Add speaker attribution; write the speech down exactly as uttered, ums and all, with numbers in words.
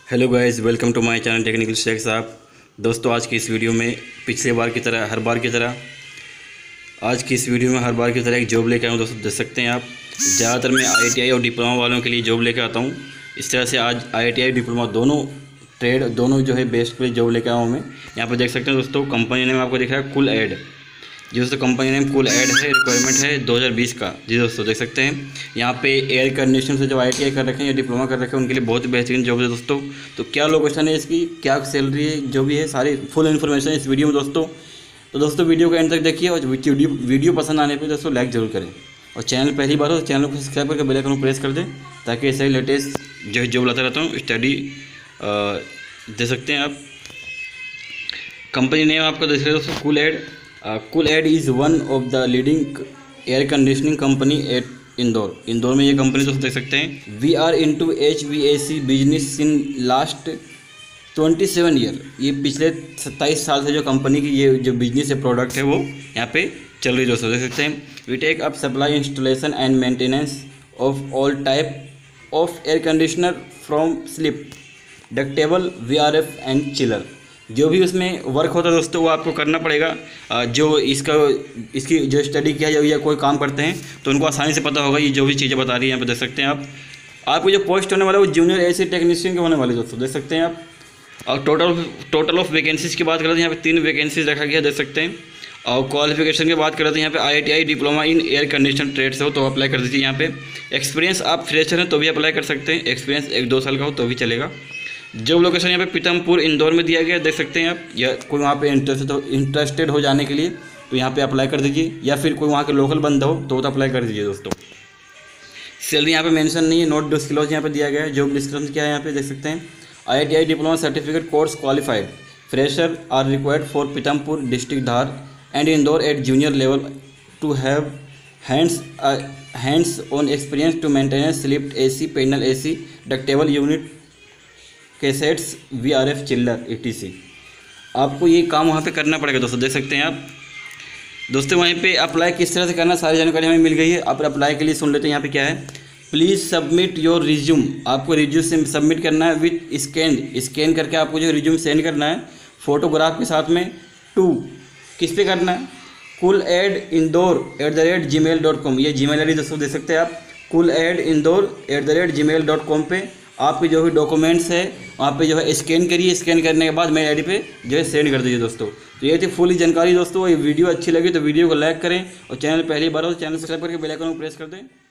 Speaker 1: Hello guys, welcome to my channel technical Sheikh Sahab. दोस्तों, आज की इस वीडियो में पिछले बार की तरह हर बार की तरह आज की इस वीडियो में हर बार की तरह एक जॉब लेकर आया हूँ। दोस्तों देख सकते हैं आप, ज़्यादातर मैं आईटीआई और डिप्लोमा वालों के लिए जॉब लेकर आता हूँ। इस तरह से आज आईटीआई डिप्लोमा दोनों ट्रेड दोनों जो है बेस्ट के लिए जॉब लेकर आया हूँ मैं। यहाँ पर देख सकते हैं दोस्तों, कंपनी नेम आपको दिख रहा है कूल एड। जी दोस्तों, कंपनी नेम कूल एड है, रिक्वायरमेंट है दो हज़ार बीस का। जी दोस्तों देख सकते हैं यहाँ पे एयर कंडीशन से जो आईटीआई कर रखे हैं या डिप्लोमा कर रखे हैं उनके लिए बहुत ही बेहतरीन जॉब है दोस्तों। तो क्या लोकेशन है इसकी, क्या सैलरी है, जो भी है सारी फुल इन्फॉर्मेशन इस वीडियो में दोस्तों। तो दोस्तों वीडियो को एंड तक देखिए और वीडियो वीडियो पसंद आने पर दोस्तों लाइक जरूर करें और चैनल पहली बार हो तो चैनल को सब्सक्राइब करके बेल आइकन को प्रेस कर दें ताकि ऐसे ही लेटेस्ट जो है जॉब लाता रहता हूँ। स्टडी दे सकते हैं आप। कंपनी नेम आपको देख रहे हैं दोस्तों Cool Aid. Cool Aid is one of the leading air conditioning company at Indore. Indore में ये कंपनी दोस्तों देख सकते हैं। We are into H V A C business in last twenty seven year. ये पिछले सत्ताईस साल से जो कंपनी की ये जो बिजनेस है, प्रोडक्ट है, वो यहाँ पे चल रही है दोस्तों देख सकते हैं। We take up supply installation and maintenance of all type of air conditioner from split ductable V R F and chiller. जो भी उसमें वर्क होता है दोस्तों वो आपको करना पड़ेगा। जो इसका इसकी जो स्टडी किया जाए या कोई काम करते हैं तो उनको आसानी से पता होगा ये जो भी चीज़ें बता रही हैं यहाँ पे देख सकते हैं आप। आपको जो पोस्ट होने वाला है वो जूनियर एसी टेक्नीशियन के होने वाले दोस्तों देख सकते हैं आप। और टोटल टोटल ऑफ वैकेंसीज़ की बात करें तो यहाँ पे तीन वैकेंसीज रखा गया देख सकते हैं। और क्वालिफिकेशन की बात करें तो यहाँ पे ITI diploma in air condition trades हो तो अप्लाई कर दीजिए। यहाँ पे एक्सपीरियंस आप फ्रेशर हैं तो भी अप्लाई कर सकते हैं, एक्सपीरियंस एक दो साल का हो तो भी चलेगा। जॉब लोकेशन यहाँ पे पीतमपुर इंदौर में दिया गया देख सकते हैं आप। या कोई वहाँ पे इंटरेस्टेड हो इंटरेस्टेड हो जाने के लिए तो यहाँ पे अप्लाई कर दीजिए, या फिर कोई वहाँ के लोकल बंदा हो तो तो अप्लाई कर दीजिए दोस्तों। सैलरी यहाँ पे मेंशन नहीं है, नोट डिस्क्लोज यहाँ पे दिया गया है। जॉब डिस्क्रिप्शन क्या है यहाँ पे देख सकते हैं। ITI diploma certificate course qualified fresher are required for Pithampur district Dhar and Indore at junior level to have hands hands on experience to maintenance split AC panel AC ductable unit cassettes V R F chiller A T C. आपको ये काम वहाँ पे करना पड़ेगा दोस्तों देख सकते हैं आप। दोस्तों वहीं पे अप्लाई किस तरह से करना सारी जानकारी हमें मिल गई है। आप अप्लाई के लिए सुन लेते हैं यहाँ पे क्या है। Please submit your resume. आपको रिज्यूम से सबमिट करना है विथ स्कैन स्कैन करके आपको जो रिज्यूम सेंड करना है फोटोग्राफ के साथ में। टू किस पे करना है, Cool Aid Indore at the rate Gmail dot com. ये जी मेल आई डी दोस्तों देख सकते हैं आप। Cool Aid Indore at the rate Gmail dot com पे आपके जो भी डॉक्यूमेंट्स है वहाँ पे जो है स्कैन करिए। स्कैन करने के बाद मेरे आईडी पे जो है सेंड कर दीजिए दोस्तों। तो ये थी फुल जानकारी दोस्तों। ये वीडियो अच्छी लगी तो वीडियो को लाइक करें और चैनल पहली बार हो तो चैनल सब्सक्राइब करके बेल आइकन को प्रेस कर दें।